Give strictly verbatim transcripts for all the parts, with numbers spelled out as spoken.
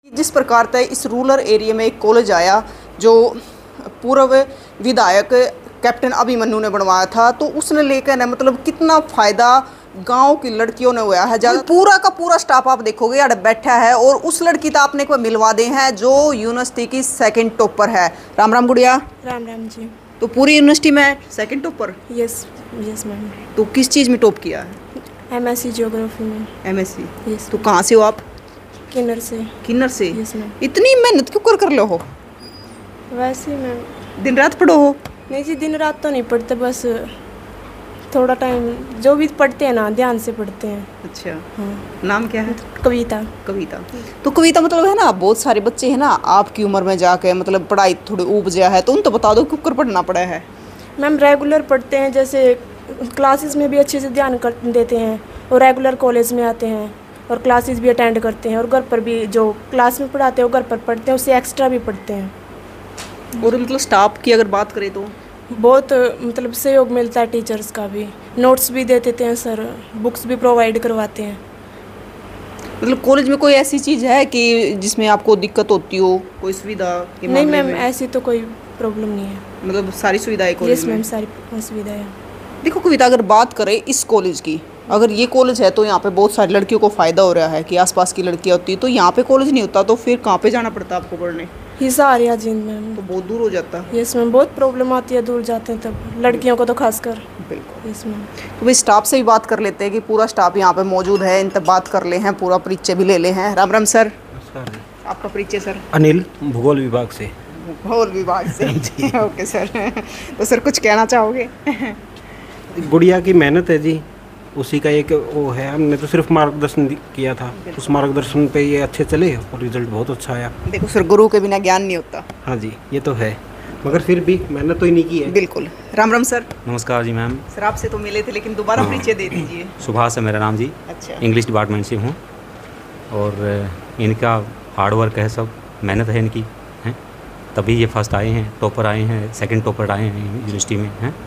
जिस प्रकार से इस रूरल एरिया में एक कॉलेज आया जो पूर्व विधायक कैप्टन अभिमन्यु ने बनवाया था, तो उसने लेकर ना मतलब कितना फ़ायदा गांव की लड़कियों ने हुआ है। ज़्यादा पूरा का पूरा स्टाफ आप देखोगे यार बैठा है, और उस लड़की तो आपने को मिलवा दे हैं जो यूनिवर्सिटी की सेकंड टॉपर है। राम राम गुड़िया। राम राम जी। तो पूरी यूनिवर्सिटी में second topper? Yes yes ma'am. तो किस चीज़ में टॉप किया है? एमएससी ज्योग्राफी में। एमएससी? यस। तो कहाँ से हो आप? किन्नर से। किन्नर से? Yes ma'am. इतनी मेहनत क्यों कर कर लो हो? वैसे ही मैम। दिन रात पढ़ो हो? नहीं जी, दिन रात तो नहीं पढ़ते, बस थोड़ा टाइम जो भी पढ़ते हैं ना ध्यान से पढ़ते हैं। अच्छा। हाँ। नाम क्या है? कविता। कविता। तो कविता मतलब है ना, बहुत सारे बच्चे हैं ना आपकी उम्र में जाके मतलब पढ़ाई थोड़ी ऊब गया है, तो उन तो बता दो क्यों कर पढ़ना पड़ा है? मैम रेगुलर पढ़ते हैं, जैसे क्लासेस में भी अच्छे से ध्यान कर देते हैं, और रेगुलर कॉलेज में आते हैं और क्लासेस भी अटेंड करते हैं, और घर पर भी जो क्लास में पढ़ाते हैं वो घर पर पढ़ते हैं, उससे एक्स्ट्रा भी पढ़ते हैं। और मतलब स्टाफ की अगर बात करें तो बहुत मतलब सहयोग मिलता है, टीचर्स का भी, नोट्स भी दे देते हैं सर, बुक्स भी प्रोवाइड करवाते हैं। मतलब कॉलेज में कोई ऐसी चीज़ है कि जिसमें आपको दिक्कत होती हो, कोई सुविधा के नहीं मामले मैम, में? ऐसी तो कोई प्रॉब्लम नहीं है। मतलब सारी सुविधाएं कॉलेज यस में? मैम, सारी सुविधाएं। देखो कविता, अगर बात करें इस कॉलेज की, अगर ये कॉलेज है तो यहाँ पे बहुत सारी लड़कियों को फ़ायदा हो रहा है कि आसपास की लड़कियाँ होती, तो यहाँ पे कॉलेज नहीं होता तो फिर कहाँ पे जाना पड़ता आपको पढ़ने? हिसार या जींद मैम। तो बहुत दूर हो जाता। यस मैम, बहुत प्रॉब्लम आती है, दूर जाते हैं तब, लड़कियों को तो खासकर। बिल्कुल। Yes ma'am. तो भाई स्टाफ से भी बात कर लेते हैं कि पूरा स्टाफ यहाँ पे मौजूद है, इनसे बात कर ले हैं, पूरा परिचय भी ले ले हैं। राम राम सर। नमस्कार। आपका परिचय सर? अनिल, भूगोल विभाग से। भूगोल विभाग से? Okay sir. तो सर कुछ कहना चाहोगे? गुड़िया की मेहनत है जी, उसी का एक वो है, हमने तो सिर्फ मार्गदर्शन किया था, उस मार्गदर्शन पे ये अच्छे चले और रिजल्ट बहुत अच्छा आया। देखो सर, गुरु के बिना ज्ञान नहीं होता। हाँ जी, ये तो है, मगर फिर भी मेहनत तो इन्हीं की है। बिल्कुल। राम राम सर। नमस्कार जी मैम। सर आपसे तो मिले थे लेकिन दोबारा हाँ। परिचय दे दीजिए। सुभाष है मेरा नाम जी। अच्छा। इंग्लिश डिपार्टमेंट से हूँ, और इनका हार्ड वर्क है, सब मेहनत है इनकी, हैं तभी ये फर्स्ट आए हैं, टॉपर आए हैं, सेकंड टॉपर आए हैं यूनिवर्सिटी में, हैं।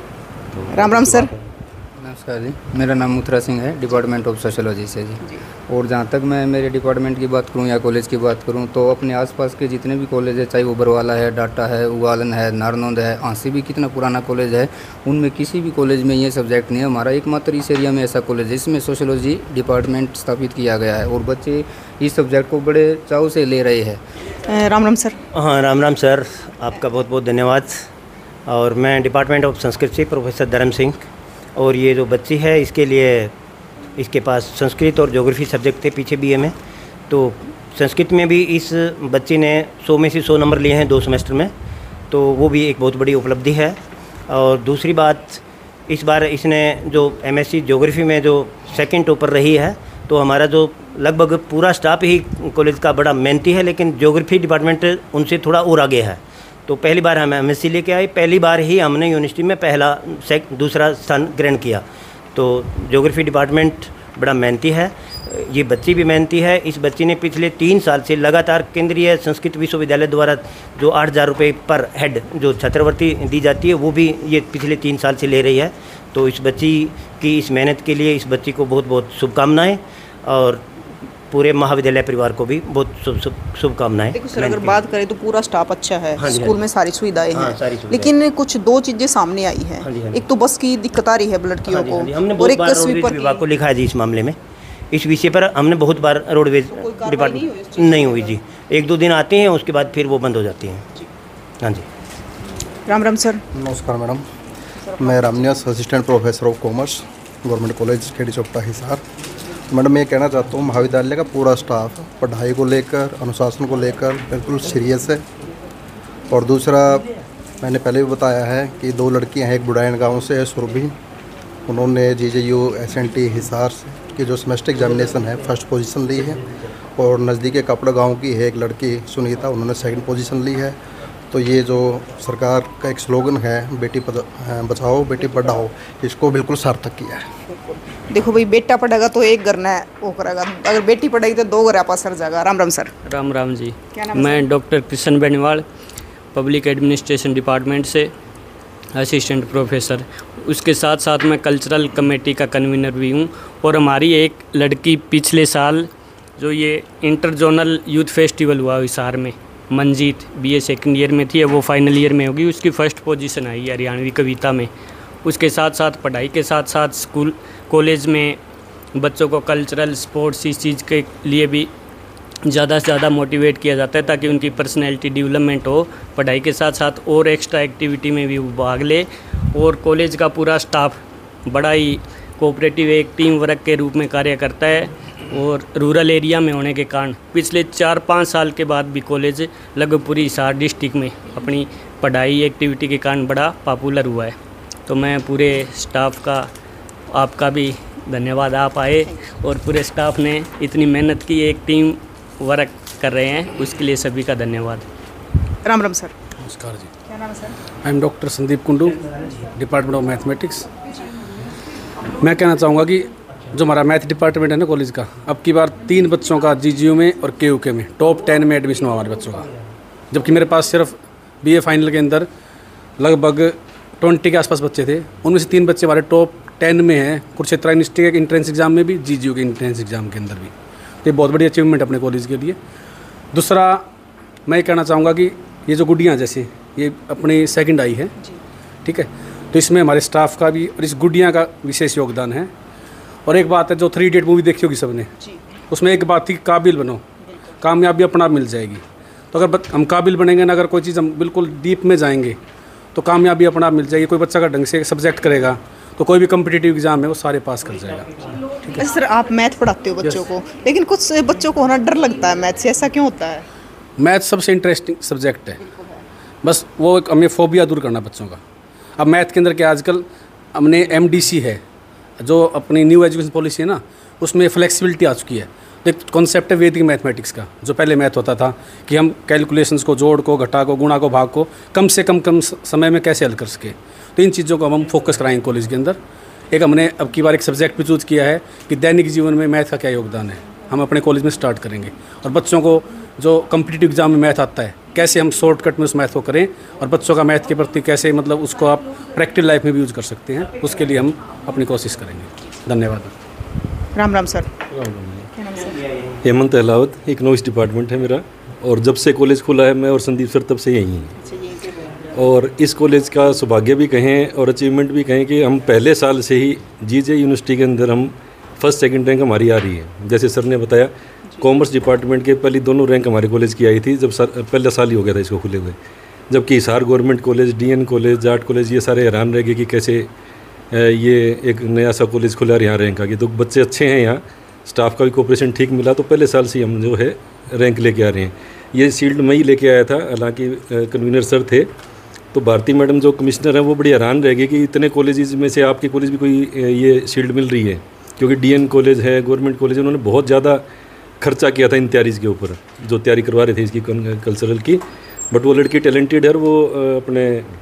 तो राम राम सर। नमस्कार जी, मेरा नाम मुथरा सिंह है, डिपार्टमेंट ऑफ सोशोलॉजी से जी, जी। और जहाँ तक मैं मेरे डिपार्टमेंट की बात करूँ या कॉलेज की बात करूँ, तो अपने आसपास के जितने भी कॉलेज है, चाहे वो बरवाला है, डाटा है, उगालन है, नारनौंद है, आंसी भी कितना पुराना कॉलेज है, उनमें किसी भी कॉलेज में ये सब्जेक्ट नहीं है। हमारा एकमात्र इस एरिया में ऐसा कॉलेज है इसमें सोशोलॉजी डिपार्टमेंट स्थापित किया गया है, और बच्चे इस सब्जेक्ट को बड़े चाव से ले रहे हैं। राम राम सर। हाँ राम राम सर, आपका बहुत बहुत धन्यवाद। और मैं डिपार्टमेंट ऑफ संस्कृत से प्रोफेसर धर्म सिंह, और ये जो बच्ची है इसके लिए इसके पास संस्कृत और ज्योग्राफी सब्जेक्ट थे पीछे बीए में, तो संस्कृत में भी इस बच्ची ने सौ में से सौ नंबर लिए हैं दो सेमेस्टर में, तो वो भी एक बहुत बड़ी उपलब्धि है। और दूसरी बात, इस बार इसने जो एमएससी ज्योग्राफी में जो सेकंड टॉपर रही है, तो हमारा जो लगभग पूरा स्टाफ ही कॉलेज का बड़ा मेहनती है, लेकिन ज्योग्राफी डिपार्टमेंट उनसे थोड़ा और आगे है। तो पहली बार हम एमएससी लेके आए, पहली बार ही हमने यूनिवर्सिटी में पहला सेक दूसरा स्थान ग्रहण किया। तो ज्योग्राफी डिपार्टमेंट बड़ा मेहनती है, ये बच्ची भी मेहनती है। इस बच्ची ने पिछले तीन साल से लगातार केंद्रीय संस्कृत विश्वविद्यालय द्वारा जो आठ हज़ार रुपये पर हेड जो छात्रवृत्ति दी जाती है, वो भी ये पिछले तीन साल से ले रही है। तो इस बच्ची की इस मेहनत के लिए इस बच्ची को बहुत बहुत शुभकामनाएँ, और पूरे महाविद्यालय परिवार को भी बहुत शुभ शुभकामनाएं। देखो सर, अगर बात करें तो पूरा स्टाफ अच्छा है। हाँ स्कूल में सारी सुविधाएं हाँ, हैं, सारी सुविधाएं। लेकिन कुछ दो चीजें सामने आई हैं। हाँ जी, हाँ जी। एक तो बस की दिक्कत आ रही है लड़कियों को, हमने और बहुत एक बार रोडवेज स्वीपर विभाग को लिखा है जी इस मामले में, इस विषय पर हमने बहुत बार रोडवेज डिपार्टमेंट नहीं हुई जी, एक दो दिन आते हैं उसके बाद फिर वो बंद हो जाती हैं। हाँ जी। राम राम सर। नमस्कार मैडम, मैं Ramniwas assistant professor of commerce, government college Kheri Chaupta Hisar. Madam मैं कहना चाहता हूँ, महाविद्यालय का पूरा स्टाफ पढ़ाई को लेकर, अनुशासन को लेकर बिल्कुल सीरियस है। और दूसरा, मैंने पहले भी बताया है कि दो लड़कियाँ हैं, एक बुढ़ाइन गांव से है सुरभि, उन्होंने G J U S T टी हिसार से की जो सेमेस्टर एग्जामिनेशन है फर्स्ट पोजीशन ली है। और नज़दीक कपड़ा गांव की है एक लड़की सुनीता, उन्होंने सेकंड पोजीशन ली है। तो ये जो सरकार का एक स्लोगन है बेटी बचाओ बेटी पढ़ाओ, इसको बिल्कुल सार्थक किया है। देखो भाई, बेटा पढ़ेगा तो एक घर है वो करेगा, अगर बेटी पढ़ेगी तो दो घर आपस सर जाएगा। राम राम सर। राम राम जी। क्या नाम? मैं doctor Krishna Beniwal, public administration department से असिस्टेंट प्रोफेसर, उसके साथ साथ मैं कल्चरल कमेटी का कन्वीनर भी हूँ। और हमारी एक लड़की पिछले साल जो ये इंटर जोनल यूथ फेस्टिवल हुआ हिसार में, मंजीत बीए सेकंड ईयर में थी, वो फाइनल ईयर में होगी, उसकी फ़र्स्ट पोजीशन आई हरियाणवी कविता में। उसके साथ साथ पढ़ाई के साथ साथ स्कूल कॉलेज में बच्चों को कल्चरल स्पोर्ट्स इस चीज़ के लिए भी ज़्यादा से ज़्यादा मोटिवेट किया जाता है ताकि उनकी पर्सनैलिटी डेवलपमेंट हो। पढ़ाई के साथ साथ और एक्स्ट्रा एक्टिविटी में भी वो भाग ले। और कॉलेज का पूरा स्टाफ बड़ा ही कोऑपरेटिव एक टीम वर्क के रूप में कार्य करता है। और रूरल एरिया में होने के कारण पिछले चार पाँच साल के बाद भी कॉलेज लगभग पूरी हिसार डिस्ट्रिक्ट में अपनी पढ़ाई एक्टिविटी के कारण बड़ा पॉपुलर हुआ है। तो मैं पूरे स्टाफ का, आपका भी धन्यवाद, आप आए और पूरे स्टाफ ने इतनी मेहनत की, एक टीम वर्क कर रहे हैं, उसके लिए सभी का धन्यवाद। राम राम सर। नमस्कार जी। क्या नाम है sir? I am doctor Sandeep Kundu, department of mathematics. मैं कहना चाहूँगा कि जो हमारा मैथ डिपार्टमेंट है ना कॉलेज का, अब की बार तीन बच्चों का जीजीयू में और केयूके में टॉप टेन में एडमिशन हुआ हमारे बच्चों का, जबकि मेरे पास सिर्फ बीए फाइनल के अंदर लगभग ट्वेंटी के आसपास बच्चे थे। उनमें से तीन बच्चे हमारे टॉप टेन में हैं, कुरुक्षेत्र यूनिवर्सिटी के इंट्रेंस एग्जाम में भी, जीजीयू के इंट्रेंस एग्जाम के अंदर भी। तो ये बहुत बड़ी अचीवमेंट अपने कॉलेज के लिए। दूसरा मैं ये कहना चाहूँगा कि ये जो गुड़ियाँ जैसे ये अपनी सेकंड आई है, ठीक है, तो इसमें हमारे स्टाफ का भी और इस गुड़ियाँ का विशेष योगदान है। और एक बात है, जो थ्री इडियट मूवी देखी होगी सबने, उसमें एक बात थी, काबिल बनो, कामयाबी अपना आप मिल जाएगी। तो अगर हम काबिल बनेंगे ना, अगर कोई चीज़ हम बिल्कुल डीप में जाएंगे तो कामयाबी अपना आप मिल जाएगी। कोई बच्चा अगर ढंग से सब्जेक्ट करेगा तो कोई भी कम्पिटिटिव एग्जाम है वो सारे पास कर जाएगा। अच्छा सर, आप मैथ पढ़ाते हो बच्चों को, लेकिन कुछ बच्चों को ना डर लगता है मैथ से, ऐसा क्यों होता है? मैथ सबसे इंटरेस्टिंग सब्जेक्ट है, बस वो एक हमें फोबिया दूर करना बच्चों का। अब मैथ के अंदर क्या आजकल हमने एम डी सी है, जो अपनी न्यू एजुकेशन पॉलिसी है ना, उसमें फ्लेक्सिबिलिटी आ चुकी है। तो एक कॉन्सेप्ट है वैदिक मैथमेटिक्स का, जो पहले मैथ होता था कि हम कैलकुलेशंस को, जोड़ को, घटा को, गुणा को, भाग को कम से कम कम समय में कैसे हल कर सके। तो इन चीज़ों को हम फोकस कराएंगे कॉलेज के अंदर। एक हमने अब की बार एक सब्जेक्ट भी चूज किया है कि दैनिक जीवन में मैथ का क्या योगदान है, हम अपने कॉलेज में स्टार्ट करेंगे। और बच्चों को जो कम्पिटिटिव एग्जाम में मैथ आता है, कैसे हम शॉर्टकट में उस मैथ को करें और बच्चों का मैथ के प्रति कैसे, मतलब उसको आप प्रैक्टिकल लाइफ में भी यूज़ कर सकते हैं, उसके लिए हम अपनी कोशिश करेंगे। धन्यवाद। Ram Ram sir. Hemant Ahlawat, economics department है मेरा, और जब से कॉलेज खुला है मैं और संदीप सर तब से यहीं हैं। और इस कॉलेज का सौभाग्य भी कहें और अचीवमेंट भी कहें कि हम पहले साल से ही जीजे यूनिवर्सिटी के अंदर हम फर्स्ट सेकंड रैंक हमारी आ रही है। जैसे सर ने बताया, कॉमर्स डिपार्टमेंट के पहली दोनों रैंक हमारे कॉलेज की आई थी, जब सर पहला साल ही हो गया था इसको खुले हुए। जबकि Hisar government college, DN college, Jat college, ये सारे हैरान रह गए कि कैसे ये एक नया सा कॉलेज खुला और यहाँ रैंक आ गई। तो बच्चे अच्छे हैं, यहाँ स्टाफ का भी कोऑपरेशन ठीक मिला, तो पहले साल से हम जो है रैंक लेके आ रहे हैं। ये शील्ड मैं ही लेके आया था, हालांकि कन्वीनर सर थे। तो भारती मैडम जो कमिश्नर हैं वो बड़ी हैरान रह गई कि इतने कॉलेजेस में से आपके कॉलेज भी कोई ये शील्ड मिल रही है, क्योंकि डीएन कॉलेज है, गवर्नमेंट कॉलेज है, उन्होंने बहुत ज़्यादा खर्चा किया था इन तैयारीज़ के ऊपर, जो तैयारी करवा रहे थे इसकी कल्चरल की। बट वो लड़की टैलेंटेड है और वो अपने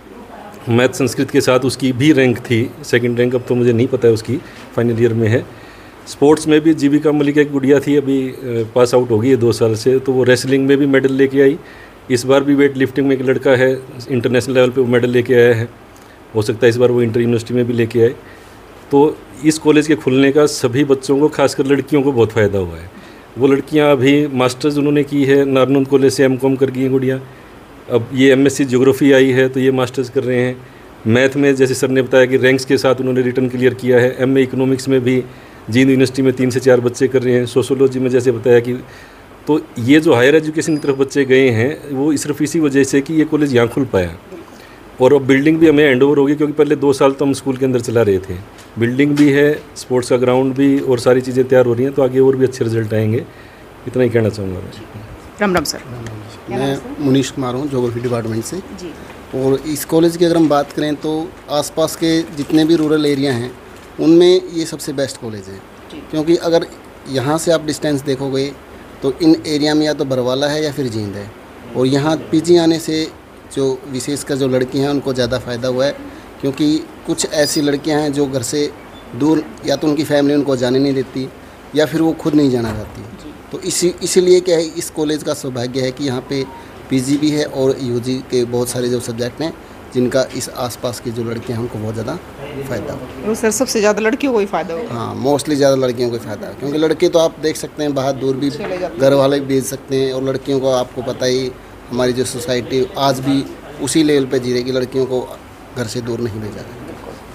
मैथ संस्कृत के साथ उसकी भी रैंक थी, सेकंड रैंक, अब तो मुझे नहीं पता है उसकी, फाइनल ईयर में है। स्पोर्ट्स में भी जीविका मलिक एक गुड़िया थी, अभी पास आउट हो गई है दो साल से, तो वो रेसलिंग में भी मेडल लेके आई। इस बार भी वेट लिफ्टिंग में एक लड़का है, इंटरनेशनल लेवल पे वो मेडल लेके आया है, हो सकता है इस बार वो इंटर यूनिवर्सिटी में भी लेके आए। तो इस कॉलेज के खुलने का सभी बच्चों को, खासकर लड़कियों को बहुत फ़ायदा हुआ है। वो लड़कियां अभी मास्टर्स उन्होंने की है, नारनौंद कॉलेज से एम कॉम कर गई हैं गुड़िया। अब ये एमएससी ज्योग्राफी आई है तो ये मास्टर्स कर रहे हैं। मैथ में जैसे सर ने बताया कि रैंक्स के साथ उन्होंने रिटर्न क्लियर किया है। एमए इकोनॉमिक्स में भी जींद यूनिवर्सिटी में तीन से चार बच्चे कर रहे हैं। सोशोलॉजी में जैसे बताया कि, तो ये जो हायर एजुकेशन की तरफ बच्चे गए हैं वो सिर्फ इसी वजह से कि ये कॉलेज यहाँ खुल पाया। और अब बिल्डिंग भी हमें हैंड ओवर होगी, क्योंकि पहले दो साल तो हम स्कूल के अंदर चला रहे थे। बिल्डिंग भी है, स्पोर्ट्स का ग्राउंड भी, और सारी चीज़ें तैयार हो रही हैं, तो आगे और भी अच्छे रिजल्ट आएंगे। इतना ही कहना चाहूँगा मैं। राम राम सर। मैं मुनीश कुमार हूँ, ज्योग्राफी डिपार्टमेंट से। और इस कॉलेज की अगर हम बात करें तो आसपास के जितने भी रूरल एरिया हैं उनमें ये सबसे बेस्ट कॉलेज है, क्योंकि अगर यहाँ से आप डिस्टेंस देखोगे तो इन एरिया में या तो बरवाला है या फिर जींद है। और यहाँ पीजी आने से जो विशेषकर जो लड़की हैं उनको ज़्यादा फ़ायदा हुआ है, क्योंकि कुछ ऐसी लड़कियाँ हैं जो घर से दूर, या तो उनकी फैमिली उनको जाने नहीं देती या फिर वो खुद नहीं जाना चाहती। तो इसी इसीलिए क्या है, इस कॉलेज का सौभाग्य है कि यहाँ पे पीजी भी है और यूजी के बहुत सारे जो सब्जेक्ट हैं जिनका इस आसपास की जो लड़कियां हैं उनको बहुत ज़्यादा फ़ायदा हो। और सर सबसे ज़्यादा लड़कियों को ही फ़ायदा होगा? हाँ, मोस्टली ज़्यादा लड़कियों को फ़ायदा है, क्योंकि लड़के तो आप देख सकते हैं बाहर दूर भी घर वाले भी भेज सकते हैं, और लड़कियों को आपको पता ही हमारी जो सोसाइटी आज भी उसी लेवल पे जी रही कि लड़कियों को घर से दूर नहीं भेजा जाए।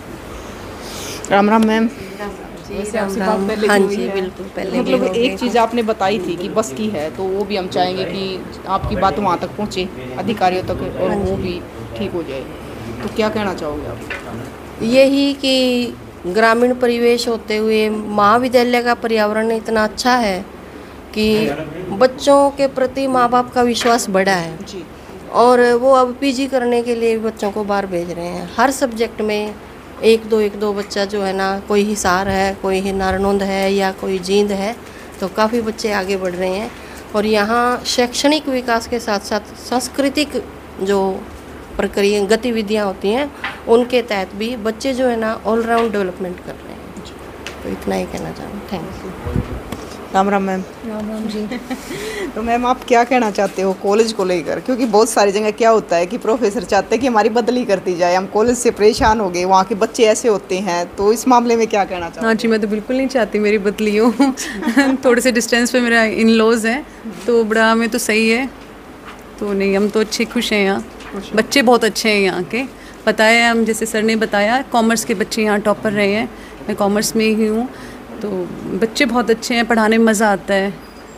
राम राम मैम। राम राम। हाँ जी, बिल्कुल पहले मतलब एक चीज़ आपने बताई थी कि बस की है, तो वो भी हम चाहेंगे कि आपकी बात वहाँ तक पहुँचे अधिकारियों तक और वो भी ठीक हो जाए। तो क्या कहना चाहोगे आप? यही कि ग्रामीण परिवेश होते हुए महाविद्यालय का पर्यावरण इतना अच्छा है कि बच्चों के प्रति माँ बाप का विश्वास बढ़ा है जी। और वो अब पीजी करने के लिए बच्चों को बाहर भेज रहे हैं। हर सब्जेक्ट में एक दो एक दो बच्चा जो है ना, कोई हिसार है, कोई ही नारनौंद है या कोई जींद है, तो काफ़ी बच्चे आगे बढ़ रहे हैं। और यहाँ शैक्षणिक विकास के साथ साथ सांस्कृतिक जो प्रक्रिया गतिविधियाँ होती हैं उनके तहत भी बच्चे जो है ना ऑलराउंड डेवलपमेंट कर रहे हैं। तो इतना ही कहना चाहूँ। Thank you. Ram Ram ma'am. Ram Ram ji. तो मैम आप क्या कहना चाहते हो कॉलेज को लेकर? क्योंकि बहुत सारी जगह क्या होता है कि प्रोफेसर चाहते हैं कि हमारी बदली करती जाए, हम कॉलेज से परेशान हो गए, वहाँ के बच्चे ऐसे होते हैं, तो इस मामले में क्या कहना चाहते? हाँ जी, मैं तो बिल्कुल नहीं चाहती मेरी बदली हो। थोड़े से डिस्टेंस पे मेरा इन लॉज हैं, तो बड़ा में तो सही है। तो नहीं, हम तो अच्छे खुश हैं यहाँ, बच्चे बहुत अच्छे हैं यहाँ के। पता है, हम जैसे सर ने बताया कॉमर्स के बच्चे यहाँ टॉपर रहे हैं, मैं कॉमर्स में ही हूँ, तो बच्चे बहुत अच्छे हैं, पढ़ाने में मज़ा आता है।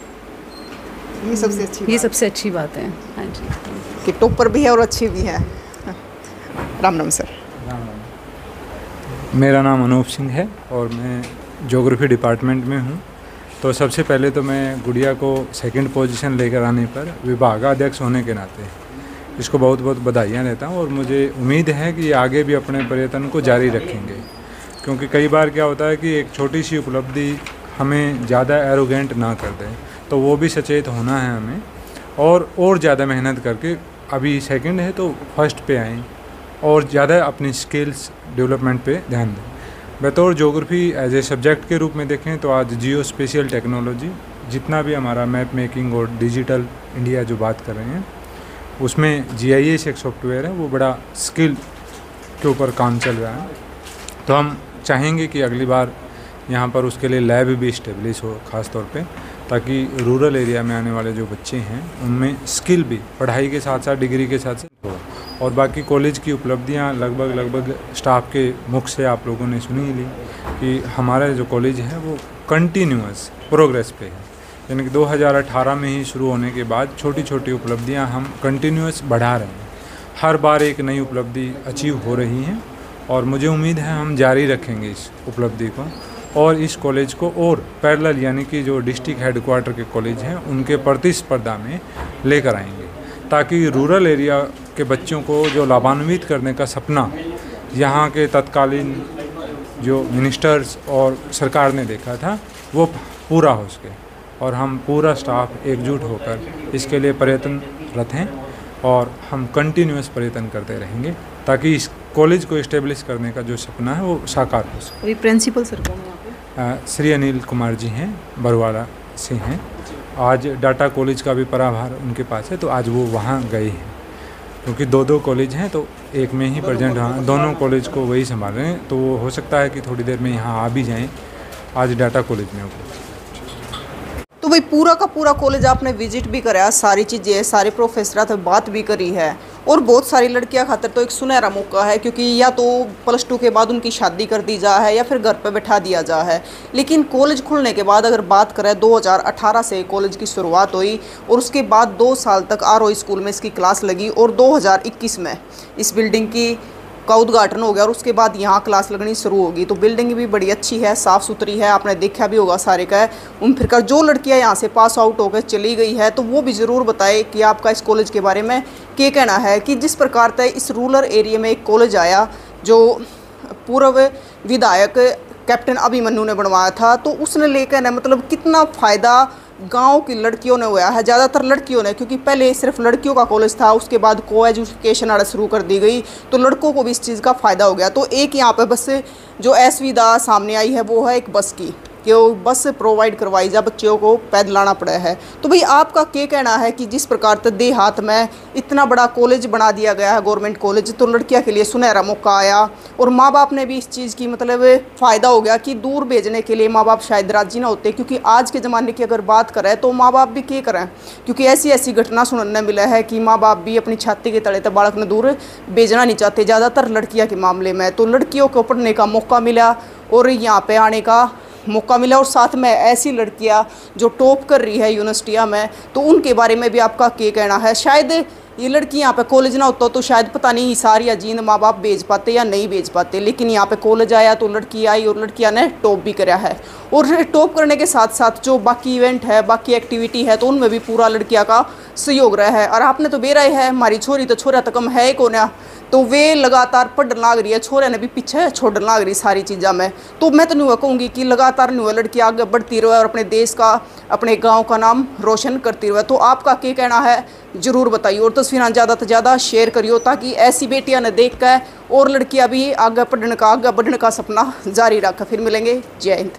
ये सबसे अच्छी ये सबसे अच्छी बात है। हाँ जी, कि टॉपर भी है और अच्छे भी हैं। राम राम सर। राम राम। मेरा नाम अनूप सिंह है और मैं ज्योग्राफी डिपार्टमेंट में हूँ। तो सबसे पहले तो मैं गुड़िया को सेकंड पोजीशन लेकर आने पर विभागाध्यक्ष होने के नाते इसको बहुत बहुत बधाइयाँ देता हूँ, और मुझे उम्मीद है कि ये आगे भी अपने प्रयत्न को जारी रखेंगे। क्योंकि कई बार क्या होता है कि एक छोटी सी उपलब्धि हमें ज़्यादा एरोगेंट ना कर दे, तो वो भी सचेत होना है हमें, और और ज़्यादा मेहनत करके, अभी सेकंड है तो फर्स्ट पे आएँ और ज़्यादा अपनी स्किल्स डेवलपमेंट पे ध्यान दें। बतौर ज्योग्राफी एज ए सब्जेक्ट के रूप में देखें तो आज जियो स्पेशियल टेक्नोलॉजी जितना भी हमारा मैप मेकिंग और डिजिटल इंडिया जो बात कर रहे हैं, उसमें जी आई एस एक सॉफ्टवेयर है, वो बड़ा स्किल के ऊपर काम चल रहा है। तो हम चाहेंगे कि अगली बार यहाँ पर उसके लिए लैब भी इस्टेब्लिश हो, ख़ास तौर पे, ताकि रूरल एरिया में आने वाले जो बच्चे हैं उनमें स्किल भी पढ़ाई के साथ साथ डिग्री के साथ साथ हो। और बाकी कॉलेज की उपलब्धियाँ लगभग लगभग स्टाफ के मुख से आप लोगों ने सुनी ही ली कि हमारा जो कॉलेज है वो कंटिन्यूअस प्रोग्रेस पे है, यानी कि दो हज़ार अठारह में ही शुरू होने के बाद छोटी छोटी उपलब्धियाँ हम कंटिन्यूअस बढ़ा रहे हैं। हर बार एक नई उपलब्धि अचीव हो रही है और मुझे उम्मीद है हम जारी रखेंगे इस उपलब्धि को, और इस कॉलेज को और पैरेलल यानी कि जो डिस्ट्रिक्ट हेडक्वार्टर के कॉलेज हैं उनके प्रतिस्पर्धा में लेकर आएंगे, ताकि रूरल एरिया के बच्चों को जो लाभान्वित करने का सपना यहाँ के तत्कालीन जो मिनिस्टर्स और सरकार ने देखा था वो पूरा हो सके। और हम पूरा स्टाफ एकजुट होकर इसके लिए प्रयत्नरत हैं और हम कंटिन्यूअस प्रयत्न करते रहेंगे ताकि इस कॉलेज को इस्टेब्लिश करने का जो सपना है वो साकार हो सके। अभी प्रिंसिपल सर कौन है यहाँ पे? श्री अनिल कुमार जी हैं, बरवाला से हैं। आज डाटा कॉलेज का भी पराभार उनके पास है, तो आज वो वहाँ गए हैं, क्योंकि दो दो कॉलेज हैं तो एक में ही प्रेजेंट, हाँ दोनों कॉलेज को वही संभाल रहे हैं। तो हो सकता है कि थोड़ी देर में यहाँ आ भी जाएँ, आज डाटा कॉलेज में। तो भाई पूरा का पूरा कॉलेज आपने विजिट भी कराया, सारी चीज़ें सारे प्रोफेसर से बात भी करी है, और बहुत सारी लड़कियां खातर तो एक सुनहरा मौका है, क्योंकि या तो प्लस टू के बाद उनकी शादी कर दी जा है या फिर घर पे बैठा दिया जा है। लेकिन कॉलेज खुलने के बाद अगर बात करें, दो हज़ार अठारह से कॉलेज की शुरुआत हुई और उसके बाद दो साल तक आर ओ स्कूल में इसकी क्लास लगी, और दो हज़ार इक्कीस में इस बिल्डिंग की का उद्घाटन हो गया और उसके बाद यहाँ क्लास लगनी शुरू होगी। तो बिल्डिंग भी बड़ी अच्छी है, साफ़ सुथरी है, आपने देखा भी होगा सारे का। उन फिर का जो लड़कियाँ यहाँ से पास आउट होकर चली गई है, तो वो भी ज़रूर बताए कि आपका इस कॉलेज के बारे में क्या कहना है, कि जिस प्रकार से इस रूरल एरिया में एक कॉलेज आया जो पूर्व विधायक कैप्टन अभिमन्यु ने बनवाया था, तो उसने लेकर ना मतलब कितना फ़ायदा गांव की लड़कियों ने हुआ है, ज़्यादातर लड़कियों ने, क्योंकि पहले सिर्फ लड़कियों का कॉलेज था, उसके बाद को एजुकेशन आना शुरू कर दी गई, तो लड़कों को भी इस चीज़ का फ़ायदा हो गया। तो एक यहाँ पे बस जो असुविधा सामने आई है वो है एक बस की, कि वो बस प्रोवाइड करवाई जा, बच्चों को पैदल आना पड़ा है। तो भाई आपका क्या कहना है कि जिस प्रकार से देहात में इतना बड़ा कॉलेज बना दिया गया है गवर्नमेंट कॉलेज, तो लड़कियां के लिए सुनहरा मौका आया और माँ बाप ने भी इस चीज़ की मतलब फ़ायदा हो गया कि दूर भेजने के लिए माँ बाप शायद राजी ना होते, क्योंकि आज के ज़माने की अगर बात करें तो माँ बाप भी क्या करें, क्योंकि ऐसी ऐसी घटना सुनने मिला है कि माँ बाप भी अपनी छाती के तले तक बालक ने दूर भेजना नहीं चाहते, ज़्यादातर लड़कियाँ के मामले में। तो लड़कियों को पढ़ने का मौका मिला और यहाँ पे आने का मौका मिला, और साथ में ऐसी लड़कियां जो टॉप कर रही है यूनिवर्सिटियां में, तो उनके बारे में भी आपका क्या कहना है? शायद ये लड़की यहाँ पे कॉलेज ना होता तो शायद पता नहीं हिसार या जींद माँ बाप भेज पाते या नहीं भेज पाते, लेकिन यहाँ पे कॉलेज आया तो लड़की आई और लड़कियाँ ने टॉप भी कराया है। और टॉप करने के साथ साथ जो बाकी इवेंट है, बाकी एक्टिविटी है, तो उनमें भी पूरा लड़कियाँ का सहयोग रहा है। और आपने तो बेरा है हमारी छोरी तो छोरा तो कम है ही कौन, तो वे लगातार पढ़ने लाग रही है, छोरे ने भी पीछे छोड़ने लाग रही सारी चीज़ों में। तो मैं तो नहीं कहूँगी कि लगातार नहीं हुआ, लड़की आगे बढ़ती रहे और अपने देश का, अपने गांव का नाम रोशन करती रहे। तो आपका क्या कहना है ज़रूर बताइए, और तस्वीरें ज़्यादा से ज़्यादा शेयर करियो ताकि ऐसी बेटियां ने देख कर और लड़कियां भी आगे पढ़ने का, आगे बढ़ने का सपना जारी रखें। फिर मिलेंगे, जय हिंद।